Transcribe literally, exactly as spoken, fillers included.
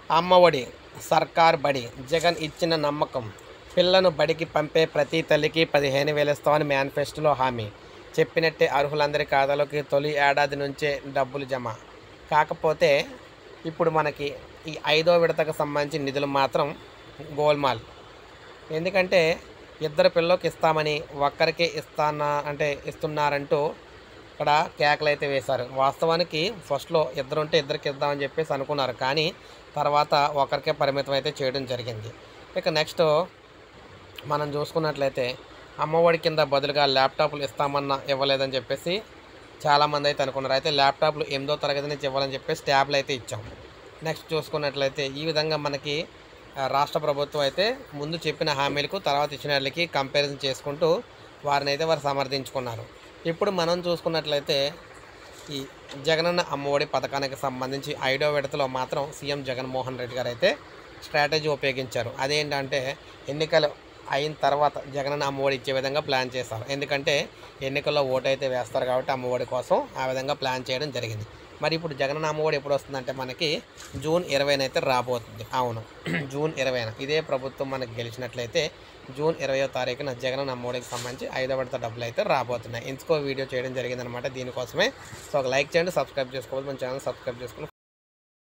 అమ్మఒడి, సర్కార్ బడి, జగన్ ఇచ్చిన నమ్మకం. పిల్లను బడికి పంపే ప్రతి తల్లికి పదిహేను వేలు ఇస్తామని మేనిఫెస్టోలో హామీ. చెప్పినట్టే అర్హులందరి ఖాతాలోకి తొలి ఏడాది నుంచే డబ్బులు జమ. కాకపోతే ఇప్పుడు మనకి ఈ ఐదో విడతకు సంబంధించి నిధులు మాత్రం గోల్మాల్. ఎందుకంటే ఇద్దరు పిల్లలకి ఇస్తామని ఒక్కరికే ఇస్తానా అంటే ఇస్తున్నారంటూ ఇక్కడ కేకలు అయితే వేశారు. వాస్తవానికి ఫస్ట్లో ఇద్దరు ఉంటే ఇద్దరికి ఇద్దామని చెప్పేసి అనుకున్నారు, కానీ తర్వాత ఒకరికే పరిమితం అయితే చేయడం జరిగింది. ఇక నెక్స్ట్ మనం చూసుకున్నట్లయితే అమ్మఒడి కింద బదులుగా ల్యాప్టాప్లు ఇస్తామన్నా ఇవ్వలేదని చెప్పేసి చాలామంది అయితే అనుకున్నారు. అయితే ల్యాప్టాప్లు ఎనిమిదో తరగతి నుంచి ఇవ్వాలని చెప్పేసి ట్యాబ్లు అయితే ఇచ్చాం. నెక్స్ట్ చూసుకున్నట్లయితే ఈ విధంగా మనకి రాష్ట్ర ప్రభుత్వం అయితే ముందు చెప్పిన హామీలకు తర్వాత ఇచ్చిన వాళ్ళకి కంపారిజన్ చేసుకుంటూ వారిని అయితే వారు సమర్థించుకున్నారు. ఇప్పుడు మనం చూసుకున్నట్లయితే ఈ జగనన్న అమ్మఒడి పథకానికి సంబంధించి ఐదో విడతలో మాత్రం సీఎం జగన్మోహన్ రెడ్డి గారు అయితే స్ట్రాటజీ ఉపయోగించారు. అదేంటంటే ఎన్నికలు అయిన తర్వాత జగనన్న అమ్మఒడి ఇచ్చే విధంగా ప్లాన్ చేశారు. ఎందుకంటే ఎన్నికల్లో ఓటు అయితే వేస్తారు కాబట్టి అమ్మఒడి కోసం ఆ విధంగా ప్లాన్ చేయడం జరిగింది. మరి ఇప్పుడు జగనన్న అమ్మఒడి ఎప్పుడు వస్తుందంటే మనకి జూన్ ఇరవైన అయితే రాబోతుంది. అవును, జూన్ ఇరవైన ఇదే ప్రభుత్వం మనకి గెలిచినట్లయితే జూన్ ఇరవయో తారీఖున జగనన్న అమ్మఒడికి సంబంధించి ఐదో విడత డబ్బులు అయితే రాబోతున్నాయి. ఇంకో వీడియో చేయడం జరిగిందనమాట దీనికోసమే. సో ఒక లైక్ చేయండి, సబ్స్క్రైబ్ చేసుకోవాలి, మన ఛానల్ సబ్స్క్రైబ్ చేసుకుని